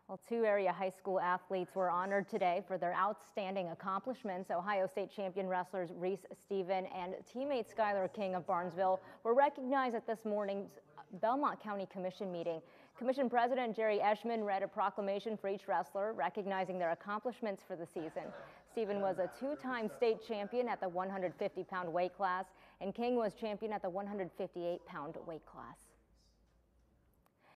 Well, two area high school athletes were honored today for their outstanding accomplishments. Ohio State champion wrestlers Reese Stephen and teammate Skylar King of Barnesville were recognized at this morning's Belmont County Commission meeting. Commission President Jerry Eschman read a proclamation for each wrestler, recognizing their accomplishments for the season. Stephen was a two-time state champion at the 150-pound weight class, and King was champion at the 158-pound weight class.